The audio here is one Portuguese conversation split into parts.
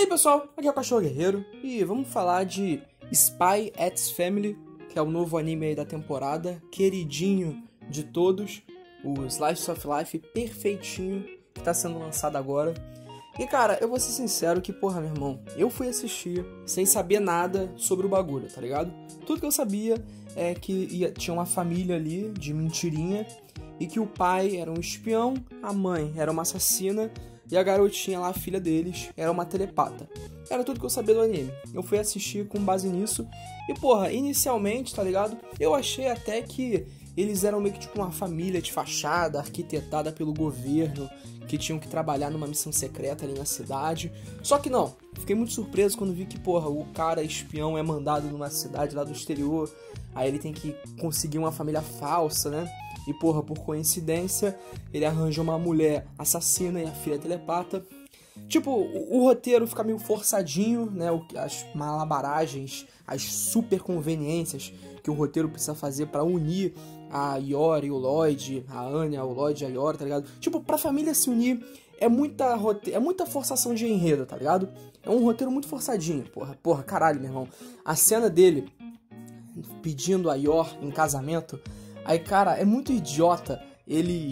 Pessoal, aqui é o Cachorro Guerreiro e vamos falar de Spy x Family, que é o novo anime aí da temporada, queridinho de todos, o Slice of Life perfeitinho que tá sendo lançado agora. E cara, eu vou ser sincero que, porra, meu irmão, eu fui assistir sem saber nada sobre o bagulho, tá ligado? Tudo que eu sabia é que tinha uma família ali de mentirinha e que o pai era um espião, a mãe era uma assassina e a garotinha lá, a filha deles, era uma telepata. Era tudo que eu sabia do anime. Eu fui assistir com base nisso. E, porra, inicialmente, tá ligado? Eu achei até que eles eram meio que tipo uma família de fachada, arquitetada pelo governo, que tinham que trabalhar numa missão secreta ali na cidade. Só que não. Fiquei muito surpreso quando vi que, porra, o cara espião é mandado numa cidade lá do exterior. Aí ele tem que conseguir uma família falsa, né? E, porra, por coincidência, ele arranja uma mulher assassina e a filha telepata. Tipo, o roteiro fica meio forçadinho, né? As malabaragens, as super conveniências que o roteiro precisa fazer pra unir a Yori e o Lloyd, a Anya, o Lloyd e a Yori, tá ligado? Tipo, pra família se unir é muita forçação de enredo, tá ligado? É um roteiro muito forçadinho, porra. Porra, caralho, meu irmão. A cena dele pedindo a Yor em casamento... Aí, cara, é muito idiota ele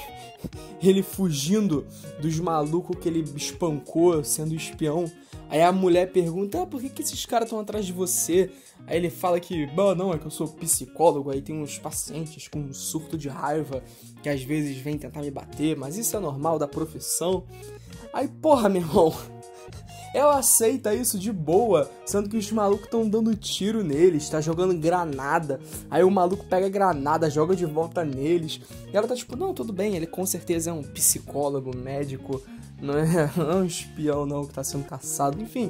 fugindo dos malucos que ele espancou sendo espião. Aí a mulher pergunta, por que esses caras estão atrás de você? Aí ele fala que, não, é que eu sou psicólogo, aí tem uns pacientes com um surto de raiva que às vezes vêm tentar me bater, mas isso é normal da profissão. Aí, porra, meu irmão... Ela aceita isso de boa, sendo que os malucos estão dando tiro neles, tá jogando granada. Aí o maluco pega a granada, joga de volta neles. E ela tá tipo, não, tudo bem, ele com certeza é um psicólogo, médico, não é um espião não que tá sendo caçado. Enfim,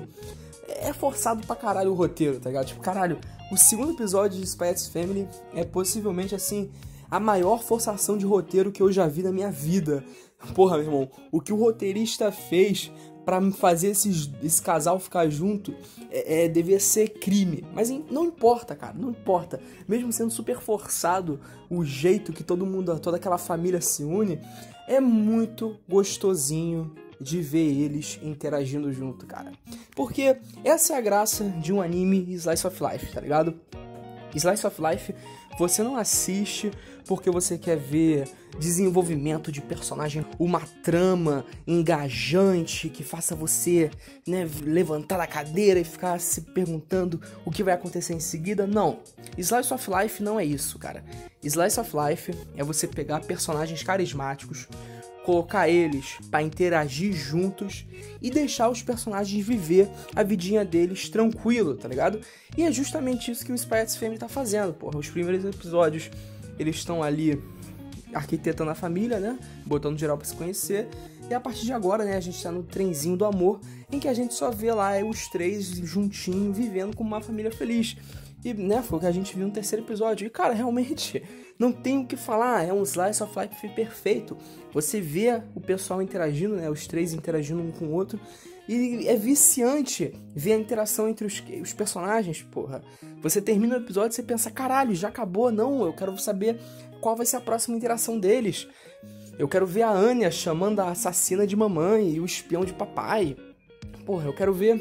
é forçado pra caralho o roteiro, tá ligado? Tipo, caralho, o segundo episódio de Spy x Family é possivelmente, assim, a maior forçação de roteiro que eu já vi na minha vida. Porra, meu irmão, o que o roteirista fez pra fazer esse casal ficar junto devia ser crime. Mas não importa, cara, não importa. Mesmo sendo super forçado o jeito que toda aquela família se une, é muito gostosinho de ver eles interagindo junto, cara. Porque essa é a graça de um anime Slice of Life, tá ligado? Slice of Life você não assiste porque você quer ver desenvolvimento de personagem, uma trama engajante que faça você, né, levantar da cadeira e ficar se perguntando o que vai acontecer em seguida. Não, Slice of Life não é isso, cara. Slice of Life é você pegar personagens carismáticos, colocar eles pra interagir juntos e deixar os personagens viver a vidinha deles tranquilo, tá ligado? E é justamente isso que o Spy x Family tá fazendo, porra. Os primeiros episódios, eles estão ali arquitetando a família, né? Botando geral pra se conhecer. E a partir de agora, né, a gente tá no trenzinho do amor, em que a gente só vê lá os três juntinhos, vivendo como uma família feliz. E, né, foi o que a gente viu no terceiro episódio. E, cara, realmente, não tem o que falar. É um Slice of Life perfeito. Você vê o pessoal interagindo, né, os três interagindo um com o outro. E é viciante ver a interação entre os personagens, porra. Você termina o episódio e você pensa, caralho, já acabou? Não, eu quero saber qual vai ser a próxima interação deles. Eu quero ver a Anya chamando a assassina de mamãe e o espião de papai. Porra, eu quero ver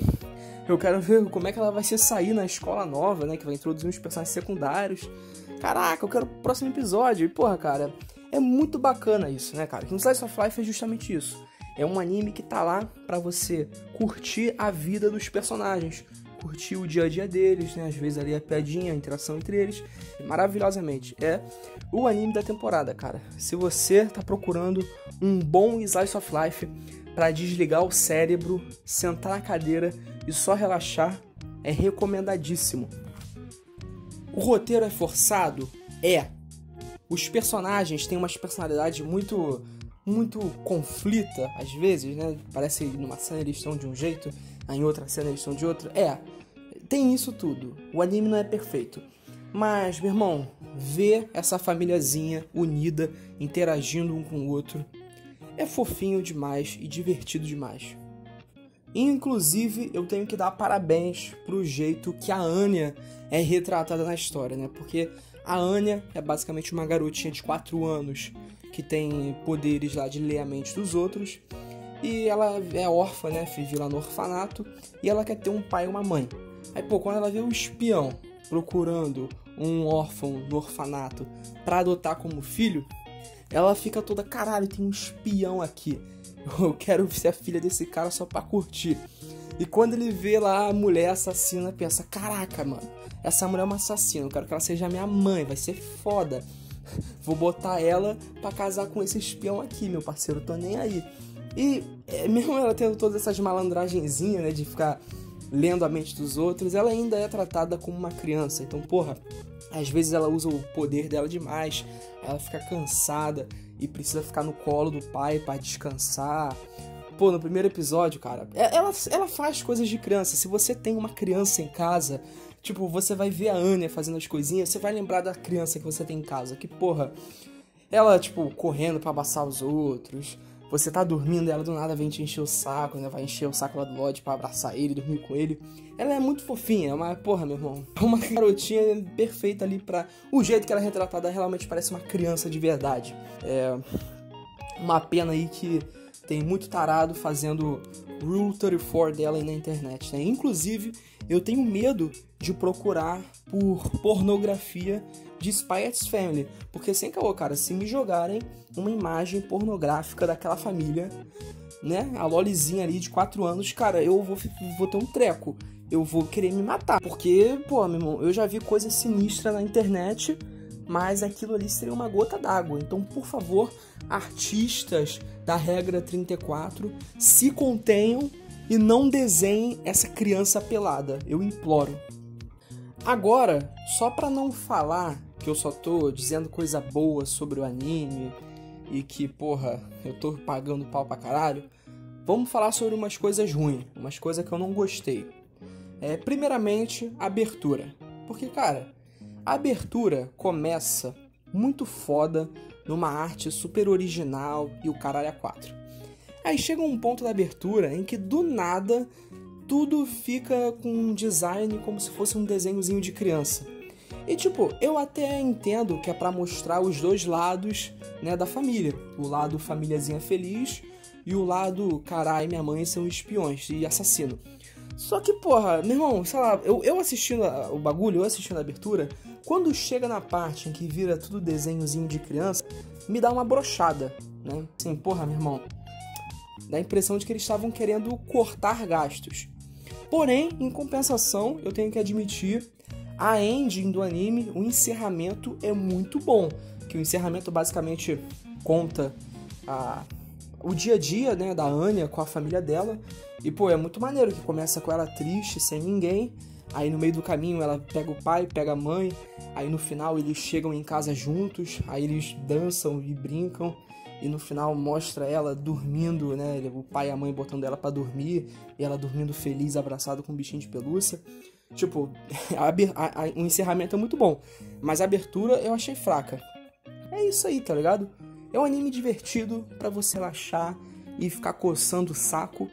como é que ela vai se sair na escola nova, né? Que vai introduzir uns personagens secundários. Caraca, eu quero o próximo episódio. E, porra, cara, é muito bacana isso, né, cara? Que no Slice of Life é justamente isso. É um anime que tá lá pra você curtir a vida dos personagens. Curtir o dia a dia deles, né? Às vezes ali a piadinha, a interação entre eles. Maravilhosamente. É o anime da temporada, cara. Se você tá procurando um bom Slice of Life pra desligar o cérebro, sentar na cadeira e só relaxar, é recomendadíssimo. O roteiro é forçado? É. Os personagens têm umas personalidades muito conflita, às vezes, né? Parece que numa cena eles estão de um jeito, em outra cena eles estão de outro. Tem isso tudo. O anime não é perfeito. Mas, meu irmão, ver essa famíliazinha unida, interagindo um com o outro, é fofinho demais e divertido demais. Inclusive, eu tenho que dar parabéns pro jeito que a Anya é retratada na história, né? Porque a Anya é basicamente uma garotinha de 4 anos que tem poderes lá de ler a mente dos outros. e ela é órfã, né, vive lá no orfanato, e ela quer ter um pai e uma mãe. Aí, pô, quando ela vê um espião procurando um órfão no orfanato pra adotar como filho, ela fica toda, caralho, tem um espião aqui. Eu quero ser a filha desse cara só pra curtir. E quando ele vê lá a mulher assassina, pensa, caraca, mano, essa mulher é uma assassina, eu quero que ela seja minha mãe, vai ser foda. Vou botar ela pra casar com esse espião aqui, meu parceiro, tô nem aí. E mesmo ela tendo todas essas malandragenzinhas, né, de ficar lendo a mente dos outros, ela ainda é tratada como uma criança. Então, porra, às vezes ela usa o poder dela demais, ela fica cansada e precisa ficar no colo do pai pra descansar. Pô, no primeiro episódio, cara, ela faz coisas de criança. Se você tem uma criança em casa, tipo, você vai ver a Anya fazendo as coisinhas, você vai lembrar da criança que você tem em casa. Que, porra, ela, tipo, correndo pra abraçar os outros. Você tá dormindo, ela do nada vem te encher o saco, né? Vai encher o saco lá do Lodge pra abraçar ele, dormir com ele. Ela é muito fofinha, é uma, porra, meu irmão, uma garotinha perfeita ali pra... O jeito que ela é retratada realmente parece uma criança de verdade. É uma pena aí que tem muito tarado fazendo Rule 34 dela aí na internet, né? Inclusive, eu tenho medo de procurar por pornografia de Spy x Family, porque sem caô, cara, se me jogarem uma imagem pornográfica daquela família, né, a Lolizinha ali de 4 anos, cara, eu vou ter um treco, eu vou querer me matar, porque, pô, meu irmão, eu já vi coisa sinistra na internet, mas aquilo ali seria uma gota d'água. Então, por favor, artistas da regra 34, se contenham e não desenhem essa criança pelada, eu imploro. Agora, só pra não falar que eu só tô dizendo coisa boa sobre o anime e que, porra, eu tô pagando pau pra caralho, vamos falar sobre umas coisas ruins, umas coisas que eu não gostei. Primeiramente, a abertura. Porque, cara, a abertura começa muito foda, numa arte super original e o caralho a 4. Aí chega um ponto da abertura em que, do nada, tudo fica com um design como se fosse um desenhozinho de criança. E tipo, eu até entendo que é pra mostrar os dois lados, né, da família. O lado famíliazinha feliz e o lado, carai, minha mãe são espiões e assassino. Só que, porra, meu irmão, sei lá, eu assistindo o bagulho, eu assistindo a abertura, quando chega na parte em que vira tudo desenhozinho de criança, me dá uma brochada, né? Assim, porra, meu irmão, dá a impressão de que eles estavam querendo cortar gastos. Porém, em compensação, eu tenho que admitir, a ending do anime, o encerramento é muito bom. Que o encerramento basicamente conta o dia a dia, né, da Anya com a família dela. E, pô, é muito maneiro que começa com ela triste, sem ninguém. Aí no meio do caminho ela pega o pai, pega a mãe. Aí no final eles chegam em casa juntos. Aí eles dançam e brincam. E no final mostra ela dormindo, né? O pai e a mãe botando ela pra dormir. E ela dormindo feliz, abraçada com um bichinho de pelúcia. Tipo, o encerramento é muito bom. Mas a abertura eu achei fraca. É isso aí, tá ligado? É um anime divertido pra você relaxar e ficar coçando o saco.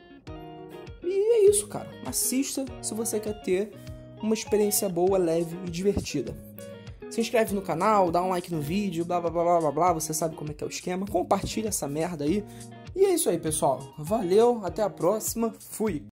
E é isso, cara. Assista se você quer ter uma experiência boa, leve e divertida. Se inscreve no canal, dá um like no vídeo, blá blá blá blá blá blá, você sabe como é que é o esquema. Compartilha essa merda aí. E é isso aí, pessoal. Valeu, até a próxima. Fui!